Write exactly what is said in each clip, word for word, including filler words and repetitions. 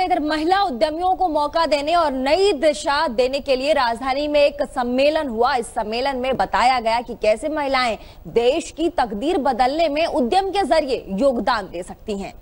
इधर महिला उद्यमियों को मौका देने और नई दिशा देने के लिए राजधानी में एक सम्मेलन हुआ। इस सम्मेलन में बताया गया कि कैसे महिलाएं देश की तकदीर बदलने में उद्यम के जरिए योगदान दे सकती हैं।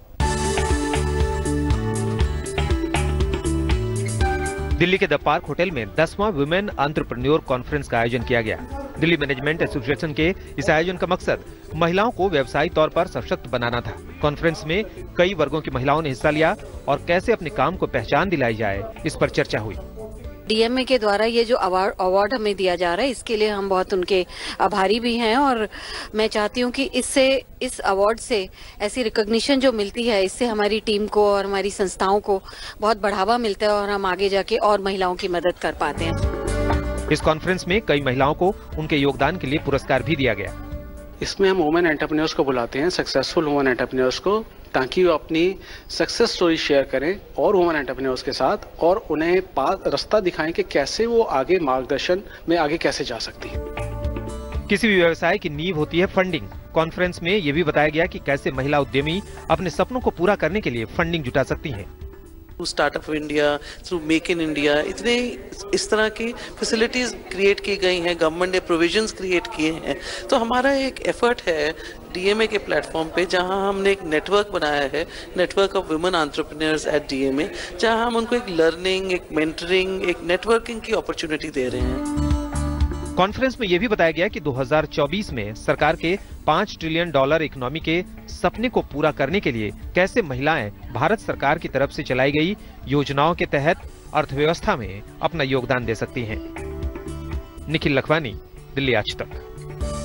दिल्ली के द पार्क होटल में दसवां वुमेन एंटरप्रेन्योर कॉन्फ्रेंस का आयोजन किया गया। दिल्ली मैनेजमेंट एसोसिएशन के इस आयोजन का मकसद महिलाओं को व्यवसायिक तौर पर सशक्त बनाना था। कॉन्फ्रेंस में कई वर्गों की महिलाओं ने हिस्सा लिया और कैसे अपने काम को पहचान दिलाई जाए, इस पर चर्चा हुई। डीएमए के द्वारा ये जो अवार्ड अवार्ड हमें दिया जा रहा है, इसके लिए हम बहुत उनके आभारी भी हैं और मैं चाहती हूँ कि इससे इस अवार्ड से ऐसी रिकॉग्निशन जो मिलती है, इससे हमारी टीम को और हमारी संस्थाओं को बहुत बढ़ावा मिलता है और हम आगे जाके और महिलाओं की मदद कर पाते हैं। इस कॉन्फ्रेंस में कई महिलाओं को उनके योगदान के लिए पुरस्कार भी दिया गया। इसमें हम वुमेन एंटरप्रेन्योर्स को बुलाते हैं, सक्सेसफुल वुमेन एंटरप्रेन्योर्स को, ताकि वो अपनी सक्सेस स्टोरी शेयर करें और वुमेन एंटरप्रेन्योर्स के साथ और उन्हें रास्ता दिखाएं कि कैसे वो आगे मार्गदर्शन में आगे कैसे जा सकती है। किसी भी व्यवसाय की नींव होती है फंडिंग। कॉन्फ्रेंस में ये भी बताया गया कि कैसे महिला उद्यमी अपने सपनों को पूरा करने के लिए फंडिंग जुटा सकती हैं। Startup India, through make in India, इतने इस तरह की फैसिलिटीज क्रिएट की गई हैं, गवर्नमेंट ने प्रोविजंस क्रिएट किए हैं। तो हमारा एक एफर्ट है डीएमए के प्लेटफॉर्म पे, जहां हमने एक नेटवर्क बनाया है, network of women entrepreneurs at DMA, जहां हम उनको एक लर्निंग, एक मेंटरिंग, एक नेटवर्किंग की अपॉर्चुनिटी दे रहे हैं। कॉन्फ्रेंस में यह भी बताया गया कि दो हज़ार चौबीस में सरकार के पाँच ट्रिलियन डॉलर इकोनॉमी के सपने को पूरा करने के लिए कैसे महिलाएं भारत सरकार की तरफ से चलाई गई योजनाओं के तहत अर्थव्यवस्था में अपना योगदान दे सकती हैं। निखिल लखवानी, दिल्ली आज तक।